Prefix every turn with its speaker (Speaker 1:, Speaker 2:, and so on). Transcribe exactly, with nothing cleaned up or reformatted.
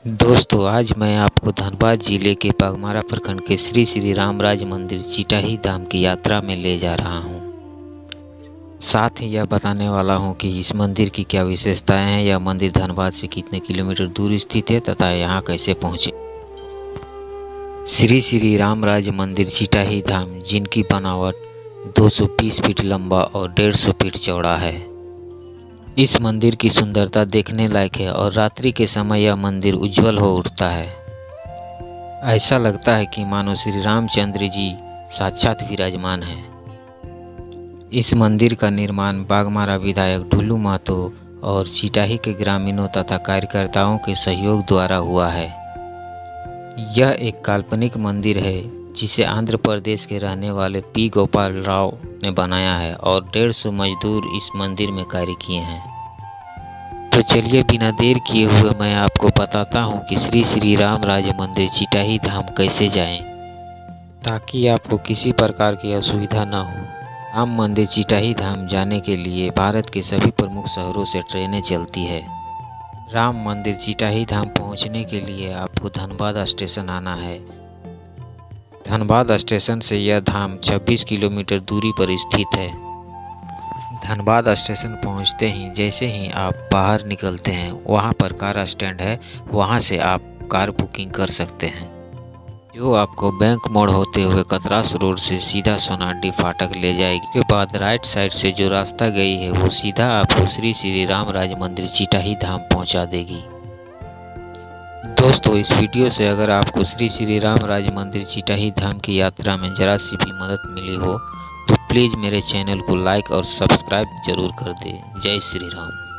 Speaker 1: दोस्तों, आज मैं आपको धनबाद जिले के बाघमारा प्रखंड के श्री श्री रामराज मंदिर चिटाही धाम की यात्रा में ले जा रहा हूं। साथ ही यह बताने वाला हूं कि इस मंदिर की क्या विशेषताएं हैं, यह मंदिर धनबाद से कितने किलोमीटर दूर स्थित है तथा यहां कैसे पहुंचे। श्री श्री रामराज मंदिर चिटाही धाम, जिनकी बनावट दो सौ बीस फीट लंबा और डेढ़ सौ फीट चौड़ा है। इस मंदिर की सुंदरता देखने लायक है और रात्रि के समय यह मंदिर उज्जवल हो उठता है। ऐसा लगता है कि मानो श्री रामचंद्र जी साक्षात विराजमान हैं। इस मंदिर का निर्माण बाघमारा विधायक ढुल्लू महतो और चिटाही के ग्रामीणों तथा कार्यकर्ताओं के सहयोग द्वारा हुआ है। यह एक काल्पनिक मंदिर है जिसे आंध्र प्रदेश के रहने वाले पी गोपाल राव ने बनाया है और डेढ़ सौ मजदूर इस मंदिर में कार्य किए हैं। तो चलिए बिना देर किए हुए मैं आपको बताता हूँ कि श्री श्री रामराज मंदिर चिटाही धाम कैसे जाएं, ताकि आपको किसी प्रकार की असुविधा न हो। राम मंदिर चिटाही धाम जाने के लिए भारत के सभी प्रमुख शहरों से ट्रेनें चलती है। राम मंदिर चिटाही धाम पहुँचने के लिए आपको धनबाद स्टेशन आना है। धनबाद स्टेशन से यह धाम छब्बीस किलोमीटर दूरी पर स्थित है। धनबाद स्टेशन पहुंचते ही जैसे ही आप बाहर निकलते हैं, वहां पर कार स्टैंड है, वहां से आप कार बुकिंग कर सकते हैं, जो आपको बैंक मोड़ होते हुए कतरास रोड से सीधा सोनाडी फाटक ले जाएगी। इसके बाद राइट साइड से जो रास्ता गई है वो सीधा आपको श्री श्री रामराज मंदिर चिटाही धाम पहुंचा देगी। दोस्तों, इस वीडियो से अगर आपको श्री श्री रामराज मंदिर चिटाही धाम की यात्रा में जरा सी भी मदद मिली हो तो प्लीज़ मेरे चैनल को लाइक और सब्सक्राइब जरूर कर दें। जय श्री राम।